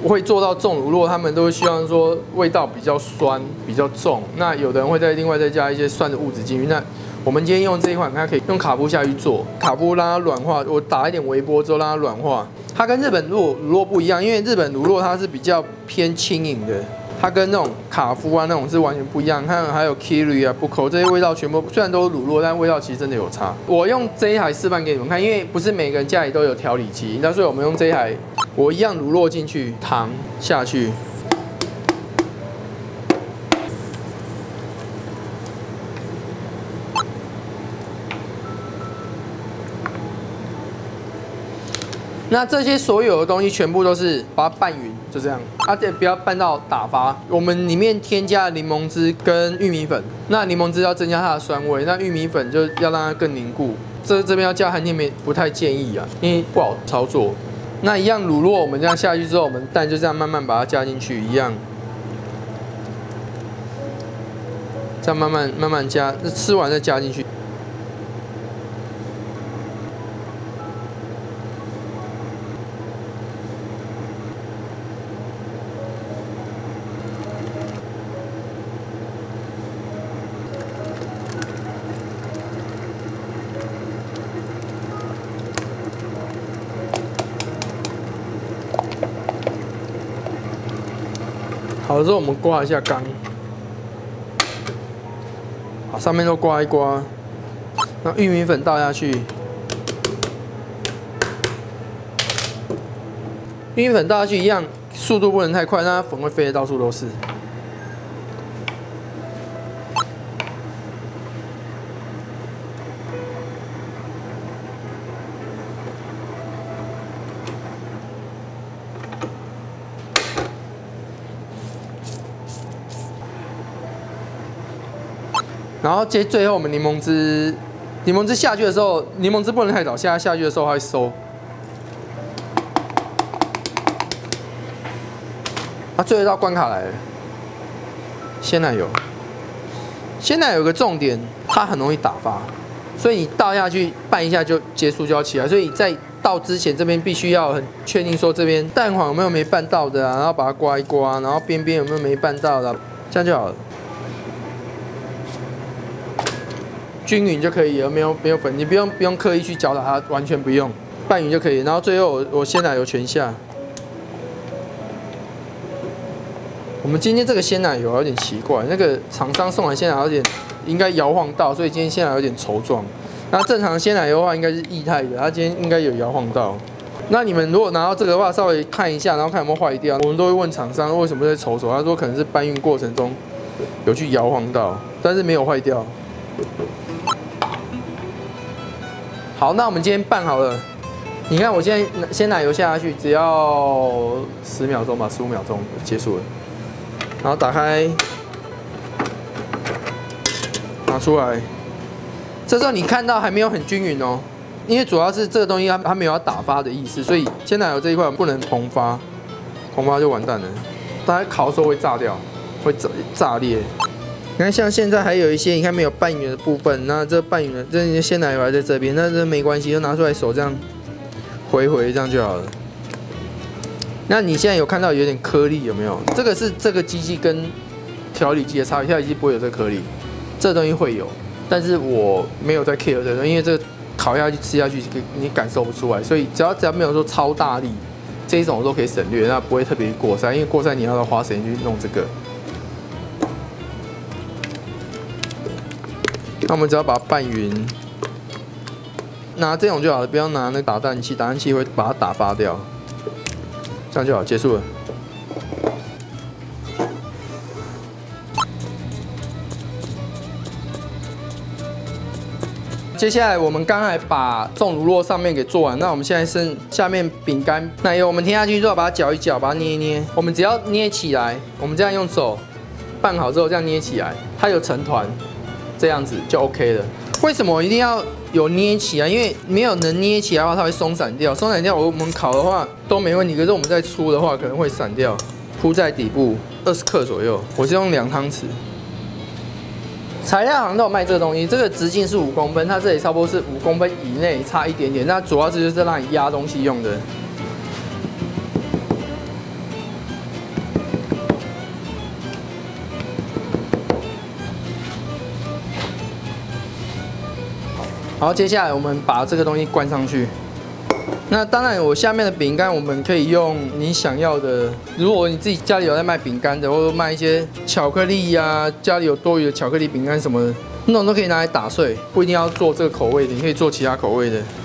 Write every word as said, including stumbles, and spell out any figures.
会做到重乳酪，他们都会希望说味道比较酸、比较重。那有的人会再另外再加一些酸的物质进去。那我们今天用这一款，它可以用卡夫下去做，卡夫让它软化，我打一点微波之后让它软化。它跟日本乳乳酪不一样，因为日本乳酪它是比较偏轻盈的。 它跟那种卡夫啊那种是完全不一样，看还有 Kiri 啊、Buko 这些味道全部虽然都是乳酪，但味道其实真的有差。我用这一台示范给你们看，因为不是每个人家里都有调理机，那所以我们用这一台，我一样乳酪进去，糖下去。 那这些所有的东西全部都是把它拌匀，就这样。啊，这不要拌到打发。我们里面添加柠檬汁跟玉米粉，那柠檬汁要增加它的酸味，那玉米粉就要让它更凝固。这这边要加含甜面，不太建议啊，因为不好操作。那一样乳酪，我们这样下去之后，我们蛋就这样慢慢把它加进去，一样。这样慢慢慢慢加，吃完再加进去。 好了之后，我们刮一下缸，好，上面都刮一刮，那玉米粉倒下去，玉米粉倒下去一样，速度不能太快，让它粉会飞得到处都是。 然后接最后我们柠檬汁，柠檬汁下去的时候，柠檬汁不能太早下，下去的时候它会收。啊，最后一道关卡来了，鲜奶油。鲜奶油有个重点，它很容易打发，所以你倒下去拌一下就结束就要起来，所以在倒之前这边必须要很确定说这边蛋黄有没有没拌到的啊，然后把它刮一刮，然后边边有没有没拌到的，这样就好了。 均匀就可以了，没有没有粉，你不用不用刻意去搅打它，完全不用，拌匀就可以。然后最后我我鲜奶油全下。我们今天这个鲜奶油有点奇怪，那个厂商送来鲜奶油有点应该摇晃到，所以今天鲜奶油有点稠状。那正常鲜奶油的话应该是液态的，它今天应该有摇晃到。那你们如果拿到这个的话，稍微看一下，然后看有没有坏掉。我们都会问厂商为什么在稠稠，他说可能是搬运过程中有去摇晃到，但是没有坏掉。 好，那我们今天拌好了。你看，我现在鲜奶油下下去，只要十秒钟吧，十五秒钟结束了。然后打开，拿出来。这时候你看到还没有很均匀哦，因为主要是这个东西它它没有要打发的意思，所以鲜奶油这一块不能膨发，膨发就完蛋了。大家烤的时候会炸掉，会炸炸裂。 你看，像现在还有一些，你看没有拌匀的部分，那这拌匀的，这些鲜奶油还在这边，那这没关系，就拿出来手这样回回，这样就好了。那你现在有看到有点颗粒有没有？这个是这个机器跟调理机的差别，调理机不会有这个颗粒，这东西会有，但是我没有在 care 这个，因为这个烤下去吃下去你感受不出来，所以只要只要没有说超大力，这一种我都可以省略，那不会特别过筛，因为过筛你要花时间去弄这个。 那我们只要把它拌匀，拿这种就好了，不要拿那个打蛋器，打蛋器会把它打发掉，这样就好，结束了。接下来我们刚才把重乳酪上面给做完，那我们现在剩下面饼干奶油，我们添下去之后把它搅一搅，把它捏一捏。我们只要捏起来，我们这样用手拌好之后这样捏起来，它有成团。 这样子就 OK 了。为什么一定要有捏起来？因为没有能捏起来的话，它会松散掉。松散掉，我们烤的话都没问题。可是我们在出的话，可能会散掉。铺在底部二十克左右，我是用两汤匙。材料行都有卖这个东西，这个直径是五公分，它这里差不多是五公分以内，差一点点。那主要是就是让你压东西用的。 好，接下来我们把这个东西灌上去。那当然，我下面的饼干我们可以用你想要的。如果你自己家里有在卖饼干的，或者卖一些巧克力呀、啊，家里有多余的巧克力饼干什么的，那种都可以拿来打碎，不一定要做这个口味的，你可以做其他口味的。